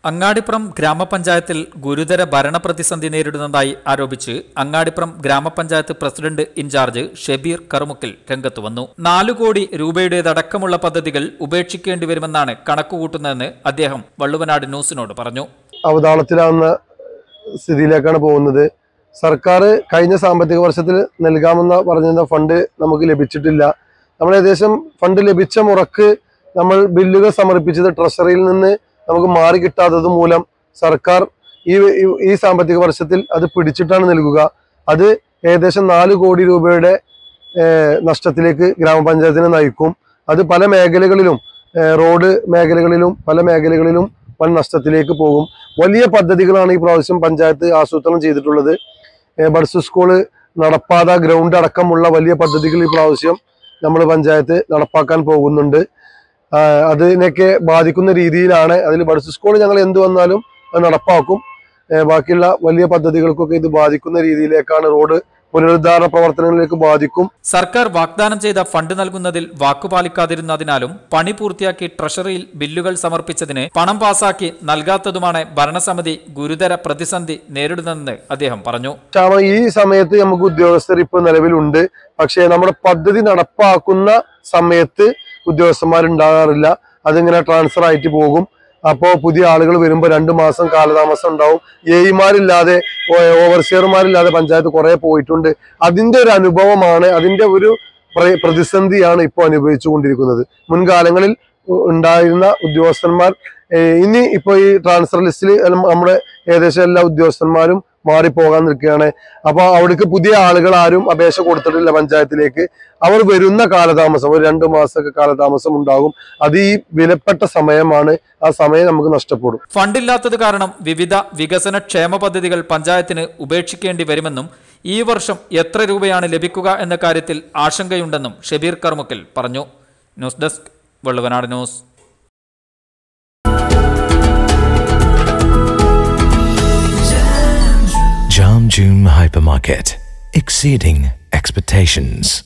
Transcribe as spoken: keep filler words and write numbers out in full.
അങ്ങാടിപ്പുറം ഗ്രാമപഞ്ചായത്തിൽ ഗുരുതര ഭരണപ്രതിസന്ധി നേരിടുന്നതായി ആരോപിച്ച് അങ്ങാടിപ്പുറം ഗ്രാമപഞ്ചായത്ത് പ്രസിഡന്റ് ഇൻചാർജ് ഷബീർ കറുമുക്കിൽ രംഗത്ത് വന്നു. നാലു കോടി രൂപയുടേതടക്കമുള്ള പദ്ധതികൾ ഉപേക്ഷിക്കേണ്ടി വരുമെന്നാണ് കണക്കുകൂട്ടുന്നതെന്ന് അദ്ദേഹം വള്ളുവനാട് ന്യൂസിനോട് പറഞ്ഞു. അവതാളത്തിലാവുന്ന സ്ഥിതിയിലേക്കാണ് പോകുന്നത്. സർക്കാർ കഴിഞ്ഞ സാമ്പത്തിക വർഷത്തിൽ നൽകാമെന്ന പറഞ്ഞിരുന്ന ഫണ്ട് നമുക്ക് ലഭിച്ചിട്ടില്ല. നമ്മൾ ഏകദേശം ഫണ്ട് ലഭിച്ച മുറക്ക് നമ്മൾ ബില്ലുകൾ സമർപ്പിച്ചത് ട്രഷറിയിൽ നിന്ന് നമുക്ക് മാറി കിട്ടാത്തത് മൂലം സർക്കാർ ഈ ഈ സാമ്പത്തിക വർഷത്തിൽ അത് പിടിച്ചിട്ടാണ് നൽകുക. അത് ഏകദേശം നാല് കോടി രൂപയുടെ നഷ്ടത്തിലേക്ക് ഗ്രാമപഞ്ചായത്തിനെ നയിക്കും. അത് പല മേഖലകളിലും റോഡ് മേഖലകളിലും പല മേഖലകളിലും വൻ നഷ്ടത്തിലേക്ക് പോകും. വലിയ പദ്ധതികളാണ് ഈ പ്രാവശ്യം പഞ്ചായത്ത് ആസൂത്രണം ചെയ്തിട്ടുള്ളത്. ബഡ്സ് സ്കൂള്, നടപ്പാത, ഗ്രൗണ്ട് അടക്കമുള്ള വലിയ പദ്ധതികൾ ഈ പ്രാവശ്യം നമ്മൾ പഞ്ചായത്ത് നടപ്പാക്കാൻ പോകുന്നുണ്ട്. അതിനൊക്കെ ബാധിക്കുന്ന രീതിയിലാണ്. അതിൽ ബഡ്സ് സ്കൂൾ ഞങ്ങൾ എന്ത് വന്നാലും അത് നടപ്പാക്കും. ബാക്കിയുള്ള വലിയ പദ്ധതികൾക്കൊക്കെ ഇത് ബാധിക്കുന്ന രീതിയിലേക്കാണ്. റോഡ് പുനരുദ്ധാരണ പ്രവർത്തനങ്ങളിലേക്ക് ബാധിക്കും. സർക്കാർ വാഗ്ദാനം ചെയ്ത ഫണ്ട് നൽകുന്നതിൽ വാക്കുപാലിക്കാതിരുന്നതിനാലും പണി പൂർത്തിയാക്കി ട്രഷറിയിൽ ബില്ലുകൾ സമർപ്പിച്ചതിന് പണം പാസാക്കി നൽകാത്തതുമാണ് ഭരണസമിതി ഗുരുതര പ്രതിസന്ധി നേരിടുന്നതെന്ന് അദ്ദേഹം പറഞ്ഞു. ഈ സമയത്ത് നമുക്ക് ഉദ്യോഗസ്ഥർ ഇപ്പോൾ നിലവിലുണ്ട്. പക്ഷേ നമ്മുടെ പദ്ധതി നടപ്പാക്കുന്ന സമയത്ത് ഉദ്യോഗസ്ഥന്മാരുണ്ടാകാറില്ല. അതിങ്ങനെ ട്രാൻസ്ഫർ ആയിട്ട് പോകും. അപ്പോൾ പുതിയ ആളുകൾ വരുമ്പോൾ രണ്ട് മാസം കാലതാമസം ഉണ്ടാവും. എഇമാരില്ലാതെ ഓവർസിയർമാരില്ലാതെ പഞ്ചായത്ത് കുറെ പോയിട്ടുണ്ട്. അതിന്റെ ഒരു അനുഭവമാണ്, അതിന്റെ ഒരു പ്രതിസന്ധിയാണ് ഇപ്പോൾ അനുഭവിച്ചു കൊണ്ടിരിക്കുന്നത്. മുൻകാലങ്ങളിൽ ഉണ്ടായിരുന്ന ഉദ്യോഗസ്ഥന്മാർ ഇനി ഇപ്പോൾ ഈ ട്രാൻസ്ഫർ ലിസ്റ്റിൽ നമ്മുടെ ഏകദേശം എല്ലാ ഉദ്യോഗസ്ഥന്മാരും മാറിപ്പോകാൻ നിൽക്കുകയാണ്. അപ്പോൾ അവിടേക്ക് പുതിയ ആളുകൾ ആരും അപേക്ഷ കൊടുത്തിട്ടില്ല പഞ്ചായത്തിലേക്ക്. അവർ വരുന്ന കാലതാമസം ഒരു രണ്ടു മാസമൊക്കെ കാലതാമസം ഉണ്ടാകും. അത് ഈ വിലപ്പെട്ട സമയമാണ്. ആ സമയം നമുക്ക് നഷ്ടപ്പെടും. ഫണ്ടില്ലാത്തത് കാരണം വിവിധ വികസന ക്ഷേമ പദ്ധതികൾ പഞ്ചായത്തിന് ഉപേക്ഷിക്കേണ്ടി വരുമെന്നും ഈ വർഷം എത്ര രൂപയാണ് ലഭിക്കുക എന്ന കാര്യത്തിൽ ആശങ്കയുണ്ടെന്നും ഷബീർ കറുമുക്കിൽ പറഞ്ഞു. News desk Valluvanad news. Jam June Hypermarket, exceeding expectations.